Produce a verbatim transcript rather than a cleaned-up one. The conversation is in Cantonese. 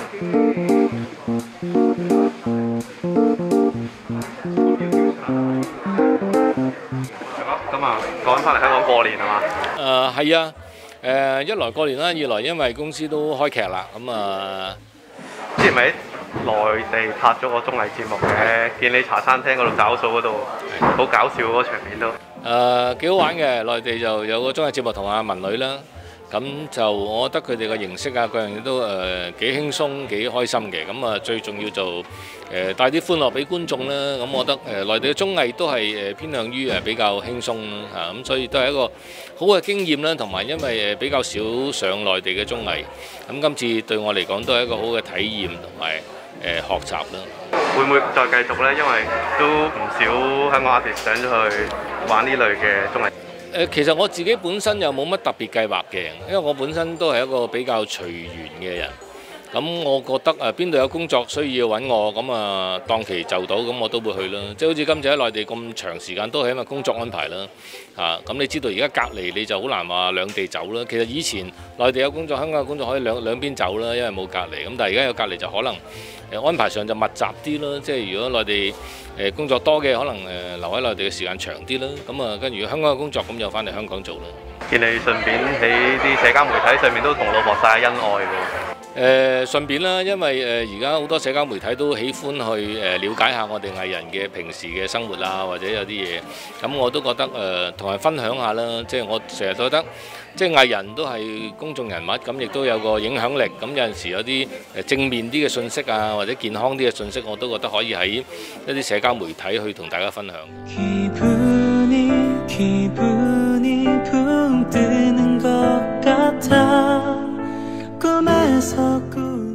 咁啊，趕翻嚟香港過年係嘛？ 誒係啊，誒一來過年啦，二來因為公司都開劇啦，咁啊， 之前咪喺內地拍咗個綜藝節目嘅，見你茶餐廳嗰度找數嗰度，好搞笑嗰個場面都。 誒幾好玩嘅，內地就有個綜藝節目同阿文女啦，咁就我覺得佢哋嘅形式啊，各樣嘢都誒幾輕鬆幾開心嘅，咁啊最重要就誒帶啲歡樂俾觀眾啦。咁我覺得誒內地嘅綜藝都係誒偏向於誒比較輕鬆嚇，咁所以都係一個好嘅經驗啦。同埋因為誒比較少上內地嘅綜藝，咁今次對我嚟講都係一個好嘅體驗同埋誒學習啦。 會唔會再繼續呢？因為都唔少香港 artist 上咗去玩呢類嘅綜藝。 誒，其實我自己本身又冇乜特別計劃嘅，因為我本身都係一個比較隨緣嘅人。咁我覺得誒邊度有工作需要揾我，咁啊檔期就到，咁我都會去啦。即係好似今次喺內地咁長時間，都係因為工作安排啦。嚇，咁你知道而家隔離你就好難話兩地走啦。其實以前內地有工作，香港有工作可以兩兩邊走啦，因為冇隔離。咁但係而家有隔離就可能誒安排上就密集啲咯。即係如果內地誒工作多嘅，可能誒留喺內地嘅時間長啲啦。咁啊，跟住香港嘅工作咁就翻嚟香港做啦。 見你順便喺啲社交媒體上面都同老婆晒恩愛喎。 誒、呃、順便啦，因為誒而家好多社交媒體都喜歡去誒了解下我哋藝人嘅平時嘅生活啊，或者有啲嘢，咁我都覺得誒同人分享下啦。即係我成日都覺得，即係藝人都係公眾人物，咁亦都有個影響力。咁有陣時有啲誒正面啲嘅信息啊，或者健康啲嘅信息，我都覺得可以喺一啲社交媒體去同大家分享。꿈에서 꾸